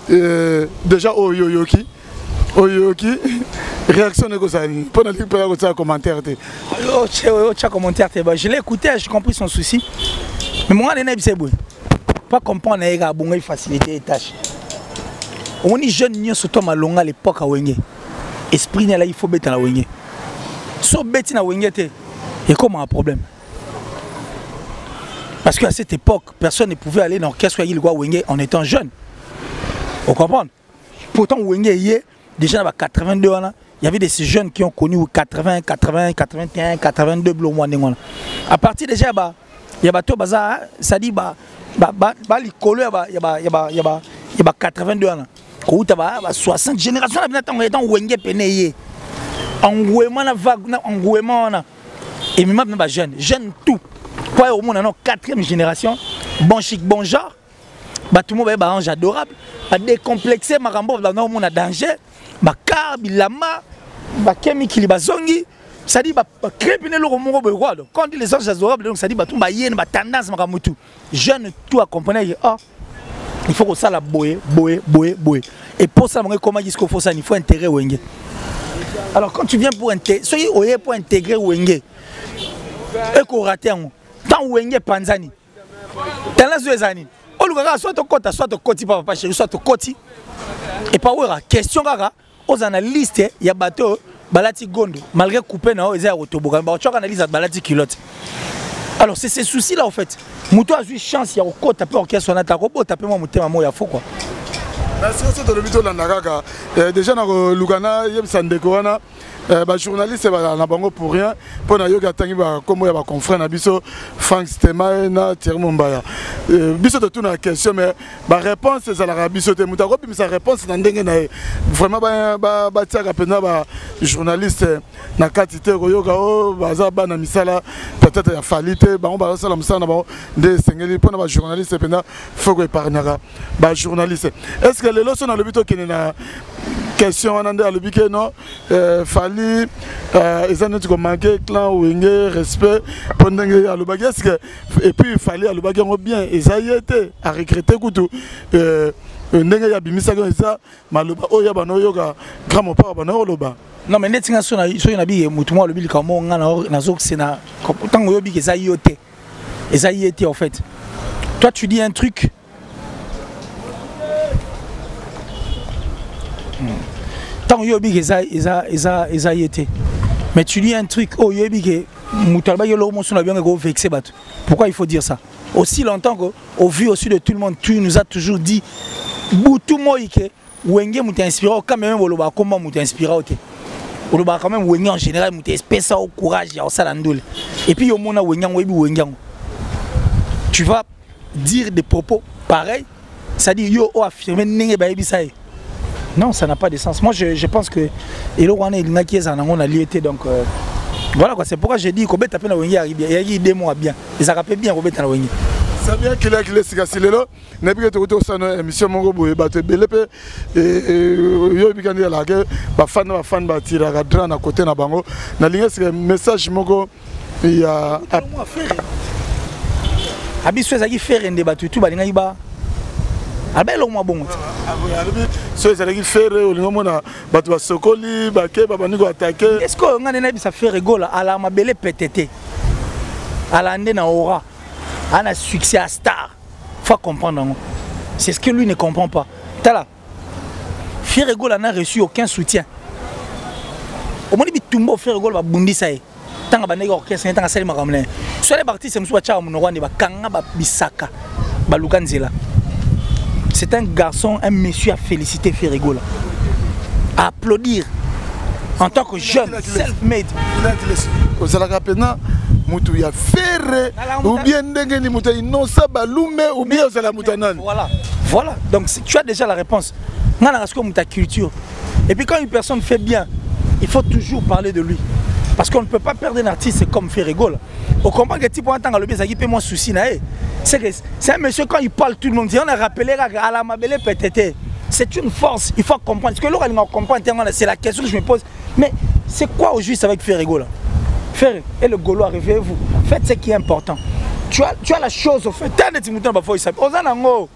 déjà oyo yoki oyoki réaction ne ko ça pour na li pour ça commentaire te oh oh cha commentaire te je l'ai écouté j'ai compris son souci mais moi les nèg c'est bon pas comprendre les gars bon faciliter les tâches on est jeune nyo surtout malonga à l'époque à Wenge esprit là il faut mettre na Wenge so beti na Wenge te et comment un problème parce qu'à cette époque personne ne pouvait aller dans l'orchestre il quoi Wenge en étant jeune on comprend pourtant Wenge est déjà dans quatre-vingt-deux ans il y avait des jeunes qui ont connu quatre-vingts, quatre-vingts, quatre-vingt-un, quatre-vingt-deux blocs. À partir déjà, il y a bateau bazar, ça dit bah bah bah bah les colos, il y a bah il y a bah il y a bah il y a bah quatre-vingt-deux ans. Quand tu as soixante générations, là maintenant on est en wenge pénéé, engouement na vague, engouement na et même bah jeune, jeune tout. Quoi au monde, non quatrième génération, bon chic, bon genre, bah tout le monde va ange adorable, bah décomplexé, marambo dans le monde a danger, bah car bilama, bah kemi kili bazongi, ça dit bah crépiner le romo berois. Quand on dit les anges adorables, donc ça dit bah tout bah yé, bah tendance maramutu, jeune tout à comprendre, ah il faut que ça la boue, boue, boue, boue. Et pour ça, comment il faut ça, il faut intégrer Wenge. Alors quand tu viens pour intégrer, soyez oye pour intégrer Wenge, et qu'on rate un tant Wenge Panzani, t'as la zouezani. On le soit ton côté, soit ton côté, papa chéri, soit ton côté. Et pas ouais, question gaga, aux analystes, il y a bateau, balati gondo, malgré coupé na ils ont autobogan, bah tu analyse à balati culotte. Alors c'est ces soucis là en fait. Mouto a eu chance, il y a au côté taper orchestre on a ta robot taper moi mouté maman il y a faux quoi. Merci aussi de le bito landaka. Déjà na Lugana yem sandekoana. Bah journaliste ba na bango pour rien pour na yoga tangi ba comme ya ba confrère na biso Frank Stema na Thierry Mombaya biso de tout na question mais ba réponse c'est la biso te muta ko sa réponse na ndenge na vraiment ba ba ba tiaka pena ba journaliste na katite ko yoga o baza ba na misala peut-être ya falite ba on ba sala misala na ba de sengeli pour na ba journaliste pena faut ko épargnera ba journaliste est-ce que les leçons na le bito qui na question on a le que non euh, fallait euh, ils ont dit qu'on manquait clan ou respect pendant que le bagage et puis il fallait le bagage bien et ça y était à regretter couteau euh ndenge ya bimisa ko ça maloba oya bano yoga grand papa bano loba non mais netinga so na so na bi mutu mo lobi ka mo nga na na zo sena tango yobi ke ça yote et ça y était en fait toi tu dis un truc. Tant que yobi eza eza eza eza yete mais tu dis un truc oh yobi que mutalba yolo mo sona bien go vexer bat pourquoi il faut dire ça aussi longtemps que au vu aussi de tout le monde tu nous as toujours dit butu moike wenge muta inspiré quand même woloba comment muta inspiré ok woloba quand même wenge en général muta espèce au courage ya osala ndole et puis yo mona wenge webi wenge tu vas dire des propos pareils ça dit yo o affirmer nenge ba yebisaye. Non, ça n'a pas de sens. Moi, je, je pense que et on a lié donc euh, voilà quoi. C'est pourquoi j'ai dit qu'on peut taper dans Wengi arrive. Il y a eu des mois bien. Et ça rappelle bien qu'on peut dans Wengi. C'est bien qu'il a qu'il est sigasilelo. N'est pas que tu retournes sur une émission mongo boue. Bah tu belépé et yo bigandi la guerre. Bah fan bah fan bah tira gadran à côté na bango. Na ligne c'est message mongo. Il y a. Abisou ça qui fait un débat tout tout bah linga iba. Albert au moins bon. So ils allaient faire au moment où tu vas sokoli, baké, babani go attaquer. Est-ce qu'on a une ça fait rigolo à la mabele P T T. À la ndé na aura. À un succès à star. Faut comprendre. C'est ce que lui ne comprend pas. T'as là. Ferrego n'a reçu aucun soutien. Au moment où Tumbo Ferrego va bundi ça y. Tant que banego orchestre, tant que ça les maramne. Soit les artistes c'est monsieur Tchao Monorwani ba kanga ba bisaka. Ba Lukanzela. C'est un garçon, un monsieur à féliciter Ferrego là. À applaudir. En tant que jeune, self-made. Vous allez rappeler, Moutou ya ferré, ou bien Ndengeni Moutou non ça balume, ou bien vous allez moutanan. Voilà, voilà. Donc tu as déjà la réponse. On a comme ta culture. Et puis quand une personne fait bien, il faut toujours parler de lui. Parce qu'on ne peut pas perdre un artiste comme Ferrego là. On comprend que type entend le bien, ça qui peut moins souci naé. C'est que c'est un monsieur quand il parle tout le monde dit on a rappelé à la mabele P T T. C'est une force, il faut comprendre. Parce que l'autre il comprend c'est la question que je me pose. Mais c'est quoi au juste avec Ferrego là? Ferré et le Gaulois, réveillez-vous. Faites ce qui est important. Tu as, tu as la chose au fait. T'as des petits moutons parfois ils savent. Ozanango.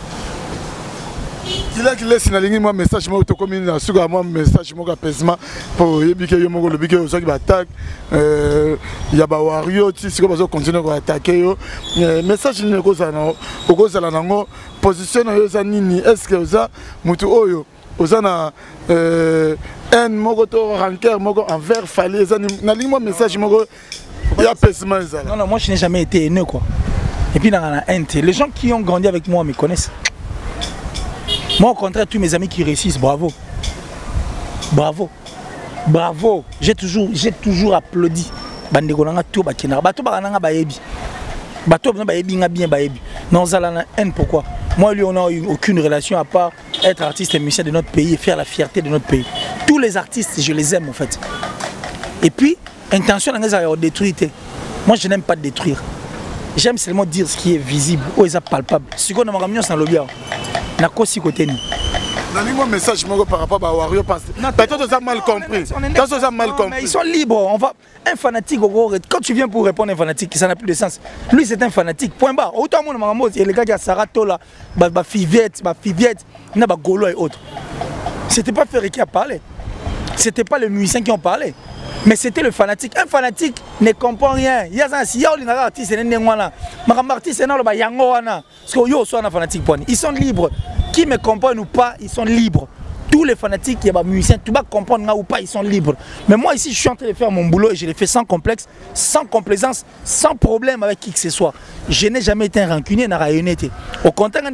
Il a qu'il laisse une ligne moi message moi autocommune na suga moi message moi apaisement pour yebike yo mongo le bike aux qui attaque euh il y a ba wario ti siko bazo continuer à attaquer yo message ni ko sana ko sala nango position yo za nini est-ce que oza mutu oyo oza na euh un moko to rancœur moko envers fallait za na ligne moi message moko il y a apaisement ça. Non non moi je n'ai jamais été haineux quoi. Et puis dans la haine les gens qui ont grandi avec moi me connaissent. Moi, au contraire, tous mes amis qui réussissent, bravo. Bravo. Bravo, j'ai toujours, j'ai toujours applaudi. Bandeko nanga tout bakina. Bato barananga baebi. Bato baebi nga bien baebi. Non zalana haine pourquoi? Moi lui on n'a eu aucune relation à part être artiste et musicien de notre pays et faire la fierté de notre pays. Tous les artistes, je les aime en fait. Et puis intention de détruire. Moi je n'aime pas détruire. J'aime seulement dire ce qui est visible, ou est palpable. Ce qu'on a ramené dans le bien. Na kosi côté ni. Donnez-moi un message par rapport à Wario parce que peut-être que mal compris. Peut-être mal compris. Ils sont libres. On va un fanatique quand tu viens pour répondre à un fanatique, ça n'a plus de sens. Lui c'est un fanatique. Point barre. Autant mon maman et les gars qui a Saratola, ba ba Fiviette, ba Fiviette, na ba Golo et autres. C'était pas Ferré qui a parlé. C'était pas les musiciens qui ont parlé. Mais c'était le fanatique. Un fanatique ne comprend rien. Il y a un si un artiste et un artiste et un yango wana. Parce que yo sont un fanatique. Ils sont libres. Qui me comprennent ou pas, ils sont libres. Tous les fanatiques, il y a des musiciens, tu vas comprendre ou pas, ils sont libres. Mais moi ici, je suis en train de faire mon boulot et je l'ai fait sans complexe, sans complaisance, sans problème avec qui que ce soit. Je n'ai jamais été un rancunier, n'a rien été. Au contraire,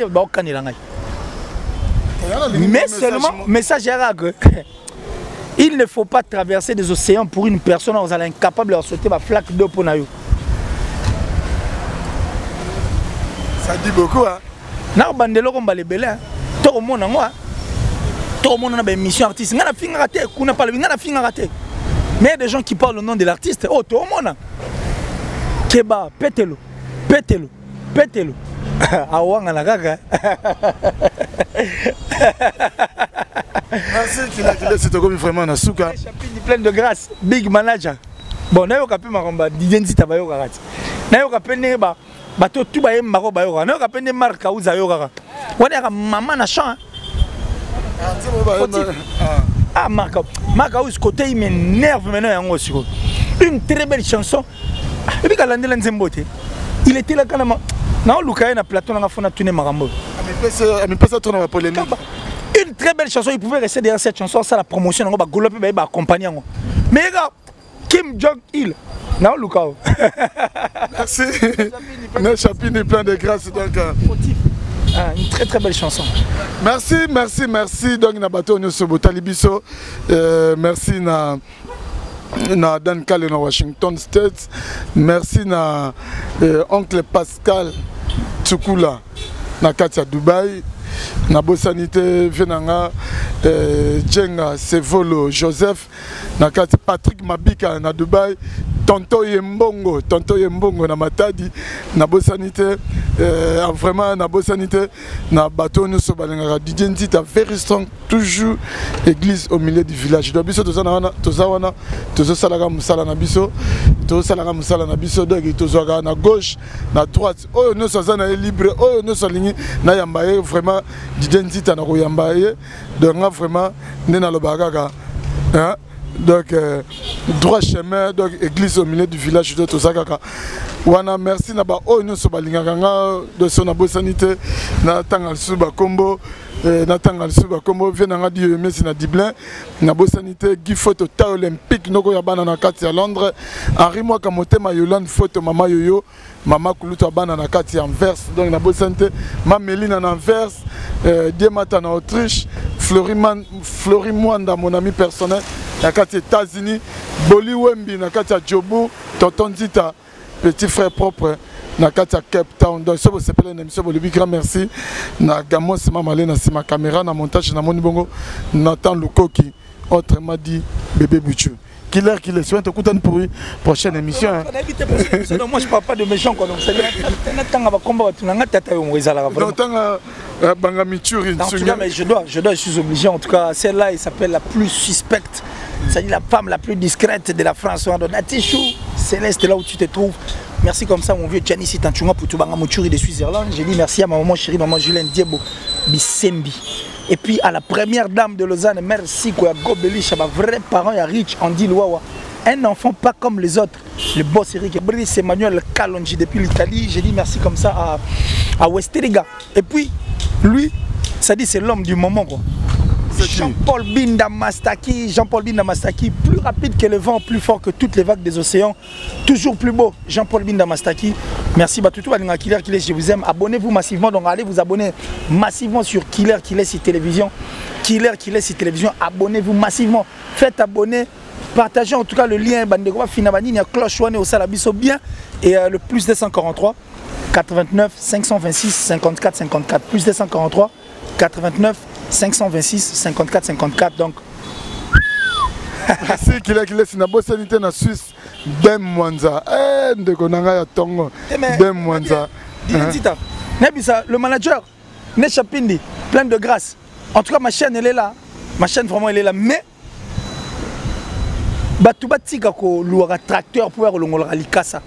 mais seulement, message arabe. Il ne faut pas traverser des océans pour une personne où vous allez incapable de sauter ma flaque d'eau pour naïo. Ça dit beaucoup, hein? Na bandelo ko mbale belé to ko mona ngwa to mona na ba émission artiste ngana finga raté kuna parle ngana finga raté mais des gens qui parlent au nom de l'artiste oh to mona keba petelo petelo petelo awanga na kaka merci qu'il a qu'il c'est comme vraiment na souka chapitre plein de grâce big manager bon na yo kapi makomba dijenzi tabayo kakati na yo kapene ba bato tout ba yemba ko bayo na ka pende marka uza yo kaka wana ka mama na chant ah marka marka us côté il m'énerve maintenant yango siko une très belle chanson et puis kalandela nzembote il était là quand même na luka na plateau na fona tune marambo mais pas mais pas ça tourne la polémique une très belle chanson il pouvait rester derrière cette chanson ça la promotion ngo ba golope ba accompagner ngo mais gars Kim Jong Il non Lucao. Merci. Le chapitre plein de grâce donc. Ah, une très très belle chanson. Merci, merci, merci. Donc na bateau nous sobota libiso. Merci na na Dan Kale na Washington State. Merci na euh, oncle Pascal Tsukula na Katia Dubaï. Na Bosanité Venanga euh, Djenga Sevolo Joseph na Katia Patrick Mabika na Dubaï. Tonto Yembongo, Tonto Yembongo na Matadi, na Bosanité, euh, vraiment na Bosanité, na bateau nous sommes balengara. D J Nzita very strong, toujours église au milieu du village. Donc biso toza na toza wana, toza salaga musala na biso, toza salaga musala na biso donc toza na gauche, na droite. Oh nous sommes na libre, oh nous sommes ligné na yambaye vraiment D J Nzita na ko yambaye, donc vraiment nena lo bagaga, hein. Donc, euh, droit chemin, donc église au milieu du village de Tozakaka. Wana merci naba oh nous sommes balinganga de son abosanité na tangal suba combo na tangal suba combo vient na di merci na Diblin na bosanité Guy photo ta olympique noko ya bana na kati ya Londres Henri moi kamotema Yolande photo mama yoyo mama kuluta bana na kati ya Anvers donc na bosanité ma Melina na Anvers Diemata na Autriche Floriman Florimwanda mon ami personnel na kati États-Unis Boli Wembi na kati ya Jobu Tonton Zita petit frère propre na katia Cape Town donc ça vous s'appelle une émission le grand merci na gamo sima malé na sima caméra na montage na moni bongo Nathan Lukoki autrement dit bébé Buchu Killer Killer soin te écouter pour une prochaine émission hein. Moi je parle pas de méchant quoi donc c'est là tanga ba combat tu nga tata yo ngizala vraiment tanga banga mituri mais je dois je dois je suis obligé en tout cas celle-là il s'appelle la plus suspecte. C'est la femme la plus discrète de la France. Natichou, Céleste, là où tu te trouves. Merci comme ça, mon vieux Tchani Sitanchunga pour tout banga Mouchuri de Suisse-Irlande. J'ai dit merci à ma maman chérie, maman Julien Diebo Bissembi. Et puis à la première dame de Lausanne, merci quoi, Gobelich, à ma vraie parent, il y a Rich, Andy Louawa. Un enfant pas comme les autres. Le boss Eric Brice Emmanuel Kalonji depuis l'Italie. J'ai dit merci comme ça à, à Westeriga. Et puis, lui, ça dit c'est l'homme du moment quoi. Jean-Paul Binda Mastaki, Jean-Paul Binda Mastaki, plus rapide que le vent, plus fort que toutes les vagues des océans, toujours plus beau. Jean-Paul Binda Mastaki, Merci Batutu Alinga Killer Killer, je vous aime. Abonnez-vous massivement, donc allez vous abonner massivement sur Killer Killer sur télévision. Killer Killer sur télévision, abonnez-vous massivement. Faites abonner, partagez en tout cas le lien. Bandego Finabani, il y a cloche au Salabiso bien. Et euh, le plus deux cent quarante-trois, quatre-vingt-neuf, cinq cent vingt-six, cinquante-quatre, cinquante-quatre. Plus deux cent quarante-trois, quatre-vingt-neuf, cinq cent vingt-six, cinquante-quatre, cinquante-quatre. Donc. Merci Killer Killer, si na bosanité na Suisse. Dem Mwanza, eh, ndeko nanga ya tongo. Dem Mwanza. Le manager, Nechapindi, plein de grâce. En tout cas, ma chaîne, elle est là. Ma chaîne, vraiment, elle est là. Mais, Batouba Tika ko louara tracteur pour avoir le ngolra likasa.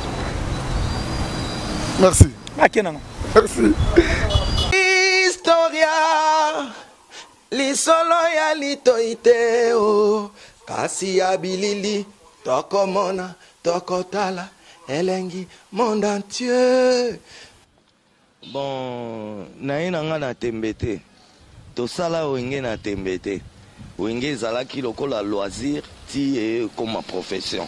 Merci. Merci. Historia, li solo ya li toite o, kasi ya bilili. Toko mona, toko tala, elengi, monde entier. Bon, naïna nga na tembete. To sala wenge na tembete. Wenge zala ki loko la loisir, ti e comme ma profession.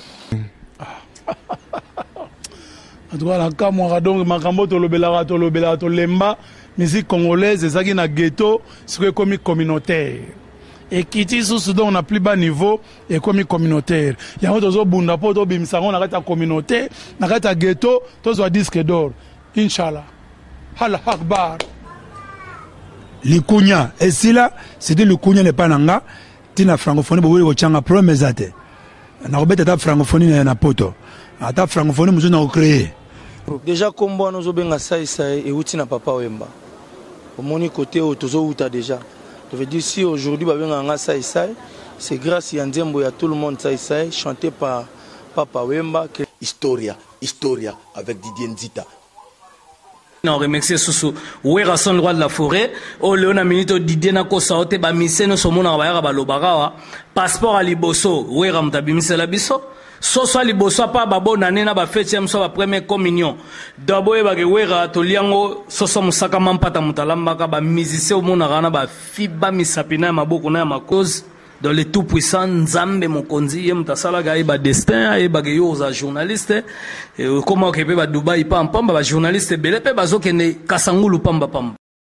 En tout cas, la kamwa donc makambo to lobela to lobela to lemba, musique congolaise ezaki na ghetto, c'est comme communautaire. Et qui dit sous on a plus bas niveau et comme communautaire. Il y a d'autres bunda pour d'autres bimsangon on a ta communauté, on a ta ghetto, tous un disque d'or. Inch'Allah. Allah Akbar. Le Kounia, et si là, c'était le Kounia n'est pas nanga, tina francophonie bo wili changa problème zate. Na robeta ta francophonie na poto. Ata francophonie muzo na créer. Déjà comme bon nous obenga sai sai et outi na papa Wemba. Au moni côté au tozo uta déjà. Je veux dire, si aujourd'hui, c'est grâce à Ndiembo et à tout le monde, chanté par Papa Wemba. Historia, Historia avec Didier Nzita. On remercie Soussou. Ouera son droit de la forêt. Oh, Léona Minito Didier Nako Saote, ba mise no somona ba ba lobarawa. Passeport à Liboso. Ouera mtabi mise la biso. Soso à Liboso pa ba bon année na ba fête so ba première communion. D'abord ba ke ouera to liango soso musaka mampata mutalamba ka ba musicien omona rana ba fiba misapina maboko na ma cause dans les tout puissants Nzambe Mokonzi yem tasala ga ba destin e ba ke yo za journaliste et comment ke pe ba Dubai pam pam ba journaliste belé pe ba zo kene kasangulu pamba pam.